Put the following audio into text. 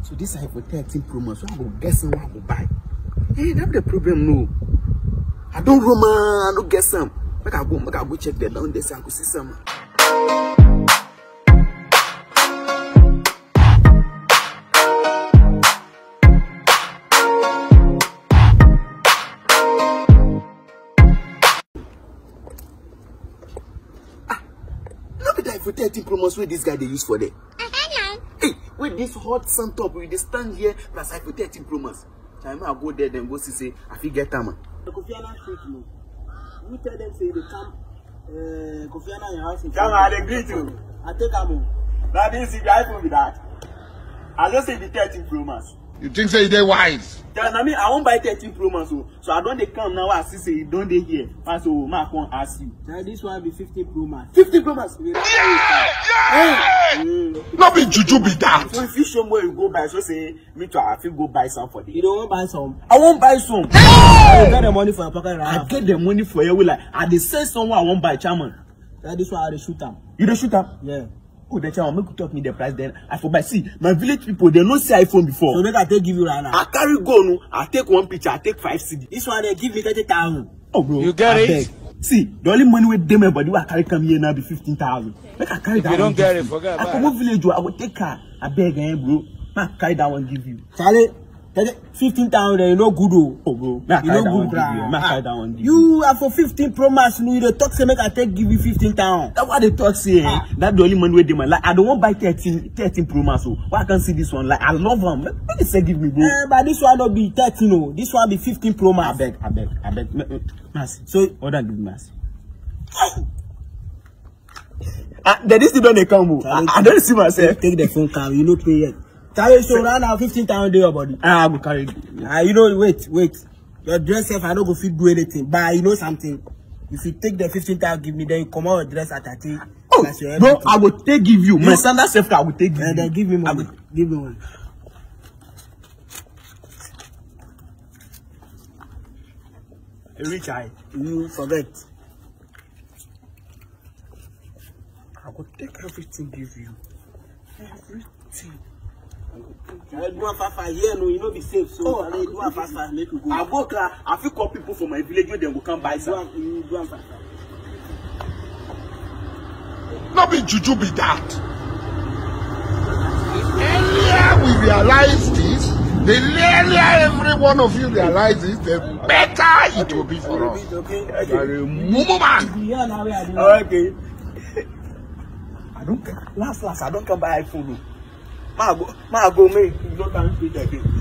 So this iPhone 13 Pro Max, so I go get some, I go buy. Hey, that's the problem, no. I don't roam, I don't get some. Make I go check the down there, so I go see some. Look at the iPhone 13 Pro Max where this guy they use for there. Hey, with this hot sun top, with the stand here, plus iPhone 13 Pro Max. I might go there, then go see, say, I feel get time. Kofiana street, no. You tell them, say, they come, Kofiana in your house. Come on, I agree to. I take a move. Now, this is the iPhone with that. I just say the 13 Pro Max. You think say they wise? I mean, I won't buy 13 Pro Max, so I don't they come now. I see say don't they here. So Mark won't ask you. Now this one be 15 Pro Max. 15 Pro Max. Not be juju be that. So if you show me where you go buy, so say me too. I feel go buy some for them. You don't want to buy some? I won't buy some. You get the money for your pocket, right? I get the money for you. Like I dey say someone I won't buy, chairman. Now this one I dey shoot them. You dey shoot them? Yeah. Oh, the chairman make you talk me the price then. I for buy. See, my village people they don't see iPhone before. So make I take give you right now. I carry go no. I take one picture. I take 5 CD. This one they give me 30,000. Oh bro, You get it? beg. See, the only money with them everybody will carry come here now be 15,000. Make I carry that. you don't one get give it, forget I about come village, I will take car. I beg, bro. Make I carry that one give you. Charlie, 15,000, you know good. Oh bro, make I You carry know that one good, give you. Make I carry that one give you. You are for 15 Pro Max, you the talk say make I take give you 15,000. That's what they talk say. That's the only money with them. Like I don't want buy 13 Pro Max. So why I can't see this one? Like I love them. Make they say give me, bro. But this one don't be 13, no. This one be 15 Pro Max. I beg. Mercy. So What that give me mercy? Then this don't they come. I don't see myself. take the phone call, you know pay yet. Charlie, so right now 15,000 day your body. I go carry it. You know, wait. Your dress self, I don't go fit do anything. But you know something. If you take the 15,000, give me, then you come out your dress at 30. Oh, bro, I will take give you. My standard self, I will take give you. And then give me money. Give me one. Rich eye. You forget. I will take everything give you. Everything. I do one fast here, no, you know be safe. So I do one fast make you go. I go car. I feel call people from my village when they will come buy some. You do one fast. Not be juju be that. The earlier we realize this, the earlier every one of you realizes, the better it will be for us. Okay. You are a mumu man. Yeah, now we are doing. Okay. I don't last I don't come buy iPhone. Ma go make you don't come speak again.